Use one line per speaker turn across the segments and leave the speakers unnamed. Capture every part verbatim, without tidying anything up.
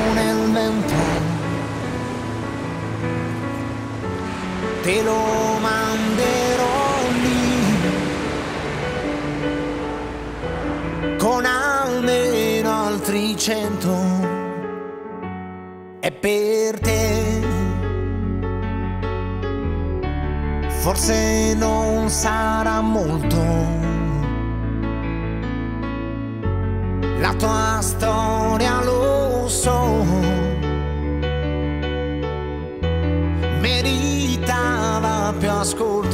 nel vento, te lo manderò lì, con almeno altri cento, e per te forse non sarà molto la tua storia, lo so, meritava più ascolto,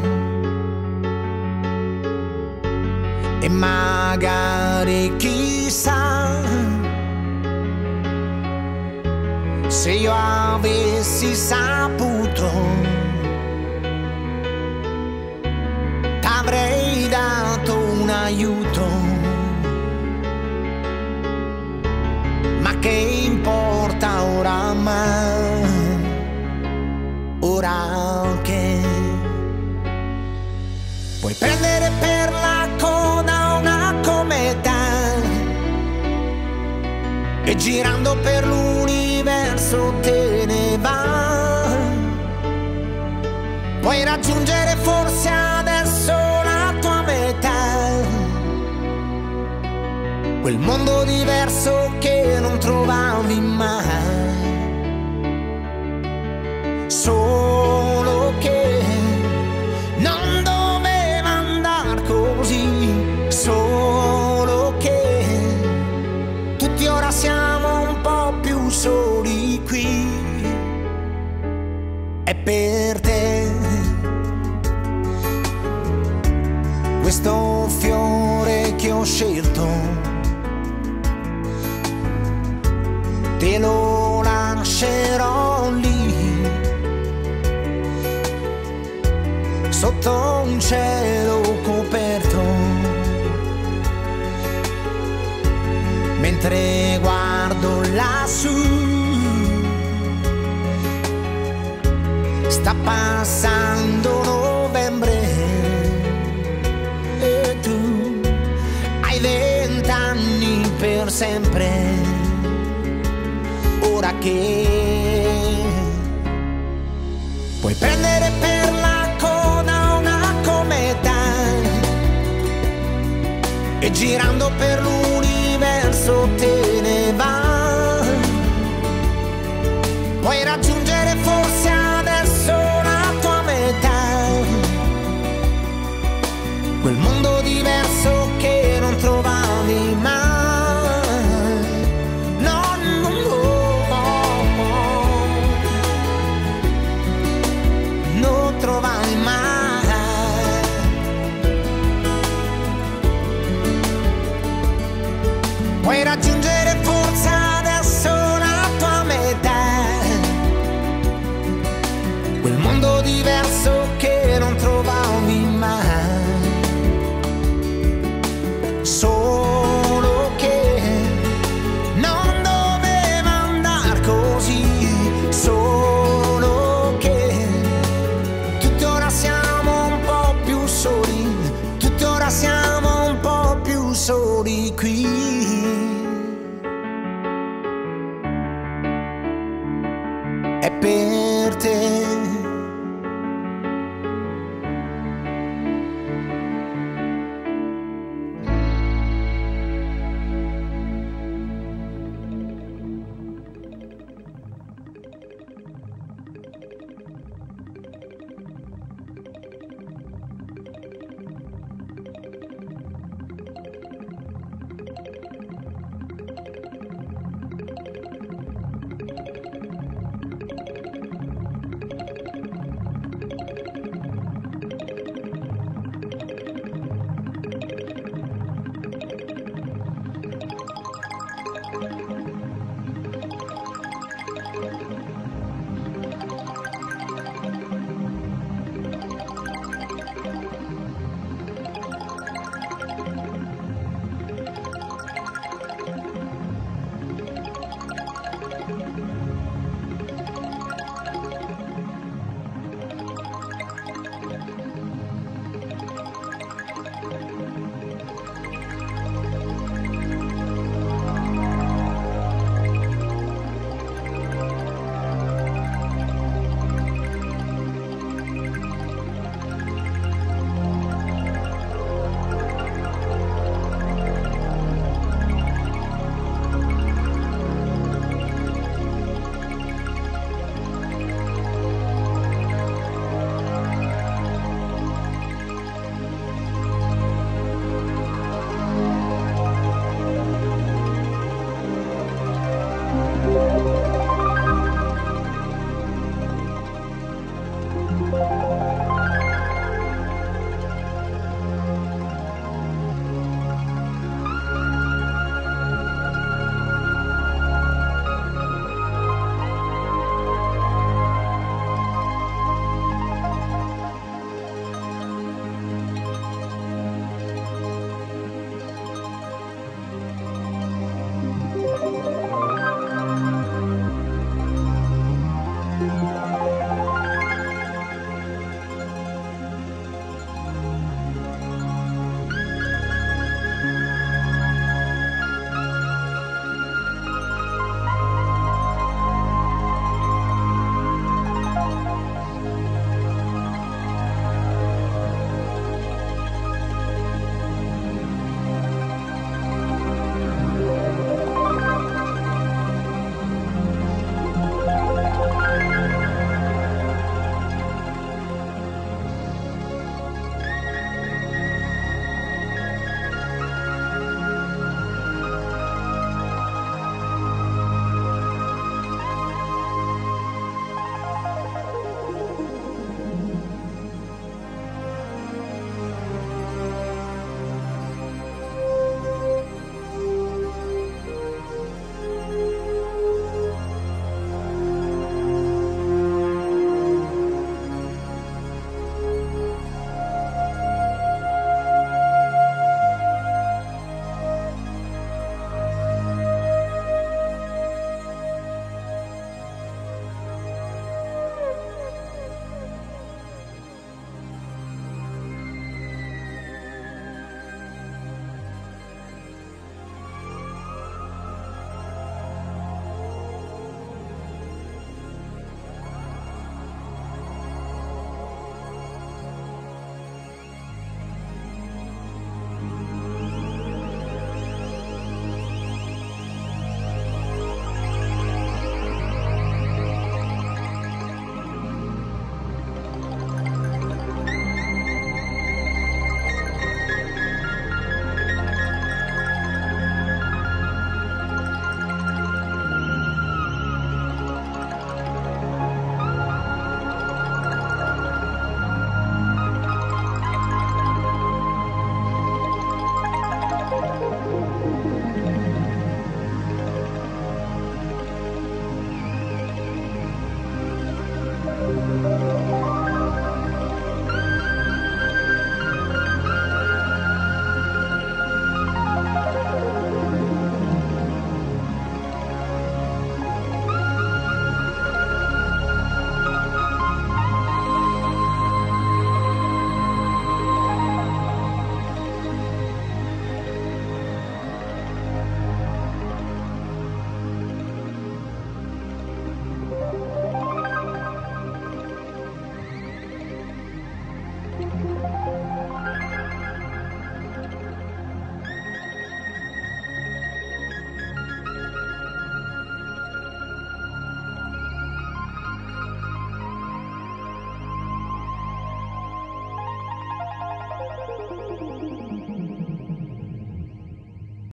e magari chissà se io avessi saputo t'avrei dato un aiuto. Ma che importa oramai, ora che puoi prendere per la coda una cometa e girando per l'universo te ne va. Puoi raggiungere forse adesso la tua metà, quel mondo diverso che non trovavi mai. Solo che non doveva andar così, solo che tutti ora siamo un po' più soli qui. E per te questo fiore che ho scelto te lo lascerò lì, sotto un cielo coperto, mentre guardo lassù sta passando novembre e tu hai vent'anni per sempre. Ora che puoi prendere per la coda una cometa e girando per l'universo te ne va. Puoi raggiungere forse adesso la tua metà, quel mondo diverso che non trovavi mai. Trovai mai. Puoi raggiungere forse adesso la tua metà, quel mondo diverso che non trovavi mai. Solo che non doveva andar così, solo che tutti ora siamo un po' più soli, tutti ora siamo un po' più soli qui. E per te